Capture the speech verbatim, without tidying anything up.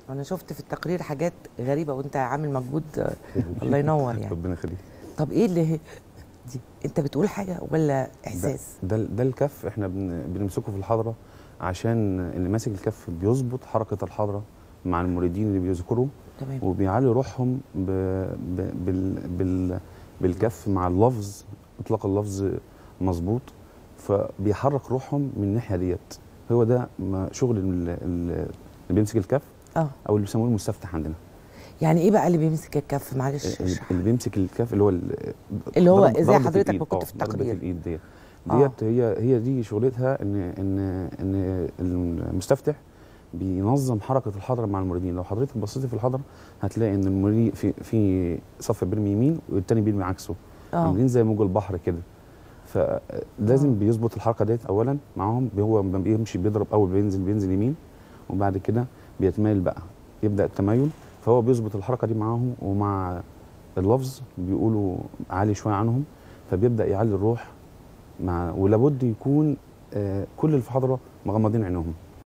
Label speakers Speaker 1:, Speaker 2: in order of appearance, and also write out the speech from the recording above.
Speaker 1: انا شفت في التقرير حاجات غريبه وانت عامل مجهود. الله ينور يعني.
Speaker 2: ربنا يخليك.
Speaker 1: طب ايه اللي دي؟ انت بتقول حاجه ولا احساس؟
Speaker 2: ده ده, ده الكف احنا بن بنمسكه في الحضره عشان اللي ماسك الكف بيظبط حركه الحضره مع المريدين اللي بيذكروا.
Speaker 1: تمام.
Speaker 2: وبيعلي روحهم ب ب بال بال بالكف مع اللفظ، اطلاق اللفظ مظبوط، فبيحرك روحهم من الناحيه ديت. هو ده شغل اللي بيمسك الكف
Speaker 1: اه
Speaker 2: او اللي بيسموه المستفتح عندنا.
Speaker 1: يعني ايه بقى اللي بيمسك الكف؟ معلش اشرح.
Speaker 2: اللي بيمسك الكف اللي هو
Speaker 1: اللي هو زي حضرتك ما كنت في التقرير.
Speaker 2: ضربة الايد ديت ديت هي هي دي شغلتها، ان ان ان المستفتح بينظم حركه الحضره مع المريدين. لو حضرتك بصيتي في الحضره هتلاقي ان المريد في في صف بيرمي يمين والتاني بيرمي عكسه، عاملين زي موج البحر كده. فلازم أوه. بيظبط الحركه ديت اولا معاهم. هو بيمشي بيضرب، اول بينزل بينزل يمين وبعد كده بيتمايل بقى، يبدا التمايل. فهو بيظبط الحركه دي معاهم، ومع اللفظ بيقولوا عالي شويه عنهم، فبيبدا يعلي الروح مع. ولابد يكون آه كل اللي في الحضره مغمضين عينهم.